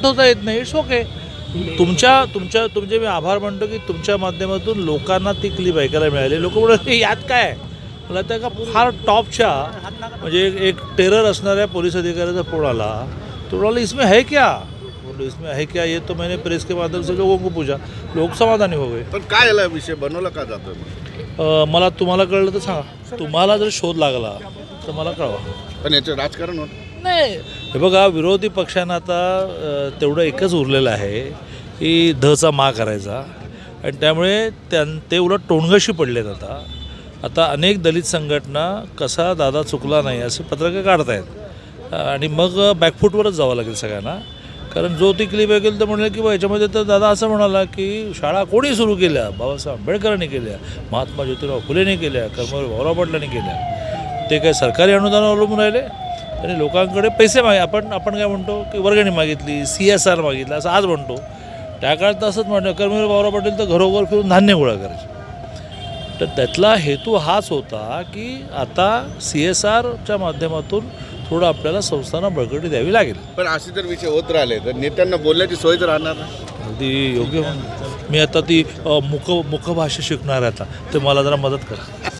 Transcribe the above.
पाठवता येत नाही, इट्स ओके. तुमचे मी आभार मानतो की तुमच्या माध्यमातून लोकांना ती क्लिप ऐकायला मिळाली. लोक म्हणतात यात काय आहे? मला त्या का फार टॉपच्या म्हणजे एक टेरर असणाऱ्या पोलीस अधिकाऱ्याचा फोन आला. तो म्हणाला इसमें है क्या? बोलो इसमें है क्या, ये तो मैंने प्रेस के माध्यम से लोगों को पूछा. लोक समाधानी हो गए. पण काय याला विषय बनवला का जातो? मला तुम्हाला कळलं तर सांगा. तुम्हाला जर शोध लागला तर मला कळवा. पण याचं राजकारण होतं नाही, हे बघा, विरोधी पक्षांना आता तेवढं एकच उरलेलं आहे की धचा मा करायचा. आणि त्यामुळे ते उलट टोणगशी पडलेत. आता अनेक दलित संघटना कसा दादा चुकला नाही असे पत्रकं काढतायत आणि मग बॅकफूटवरच जावं लागेल सगळ्यांना. कारण जो ती क्लिप ऐकेल तर म्हणलं की बा याच्यामध्ये तर दादा असं म्हणाला की शाळा कोणी सुरू केल्या? बाबासाहेब आंबेडकरांनी केल्या, महात्मा ज्योतिराव फुलेंनी केल्या, कर्मवीर भाऊराव पाटलांनी केल्या. ते काय सरकारी अनुदान अवलंबून राहिले आणि लोकांकडे पैसे आपण काय म्हणतो की वर्गणी मागितली, CSR मागितला असं आज म्हणतो. त्या काळात असंच म्हणतो. कर्मवीर भाऊराव पाटील तर घरोघर फिरून धान्य गोळा करायचे. तर त्यातला हेतू हाच होता की आता CSRच्या माध्यमातून थोडं आपल्याला संस्थांना बळकटी द्यावी लागेल. पण असे जर विषय होत राहिले तर नेत्यांना बोलण्याची सोय तर राहणार नाही. अगदी योग्य. मी आता ती मुखभाषा शिकणार आहे आता, ते मला जरा मदत करा.